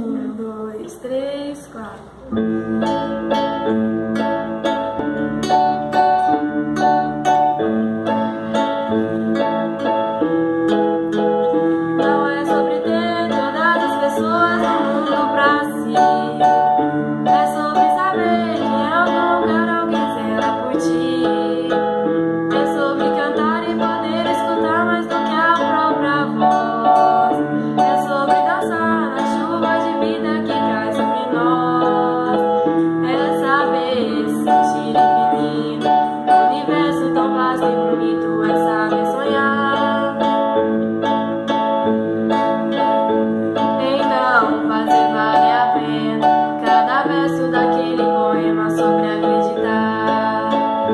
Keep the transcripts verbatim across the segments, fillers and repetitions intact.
Um, dois, três, quatro. Não é sobre ter todas as pessoas do mundo pra si. É sobre saber que em algum lugar alguém zela por ti. É sobre cantar e poder escutar mais do que a própria voz. É sobre dançar na chuva de vida que cai sobre nós. É saber se sentir infinito. O universo tão vasto e bonito é saber sonhar. Então fazer vale a pena cada verso daquele poema sobre acreditar.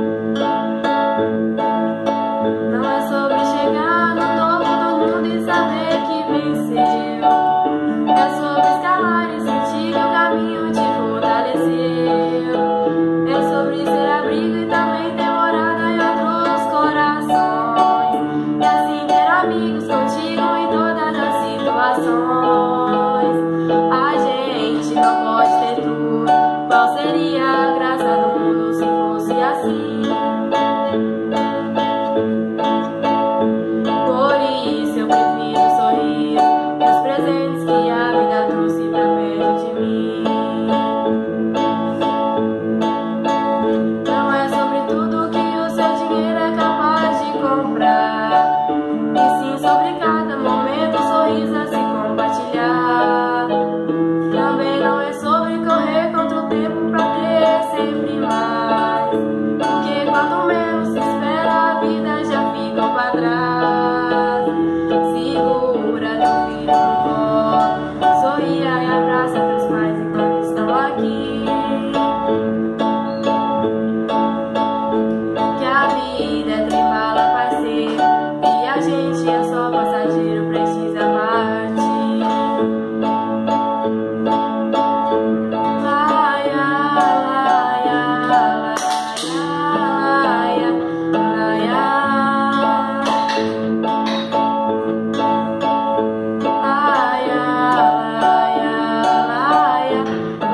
Não é sobre chegar no topo do mundo e saber que venceu. É sobre escalar e sentir que o caminho te fortaleceu. É sobre ser abrigo e também ter morada em outros corações. E assim ter amigos contigo em todas as situações. A gente não pode ter tudo. Qual seria a graça do mundo se fosse assim? Por isso eu prefiro sorrir e os presentes que a vida trouxe pra perto de mim. Não é sobre tudo que o seu dinheiro é capaz de comprar, e sim sobre cada momento, sorriso a se compartilhar. Também não é sobre correr contra o tempo pra ter sempre mais, porque quanto menos se espera a vida já fica pra trás. Segura teu filho no colo, sorria e abraça teus pais enquanto estão aqui. Que a vida é trem bala, parceiro, e a gente é só passageiro, precisa partir. Laia, laia, laia, laia, laia, laia,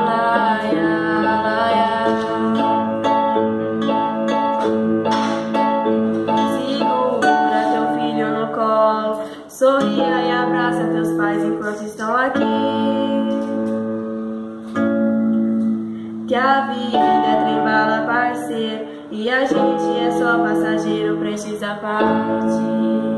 laia, laia. Segura teu filho no colo, sorria e abraça teus pais enquanto estão aqui. Que a vida é trem bala, parceiro, e a gente é só passageiro, precisa partir.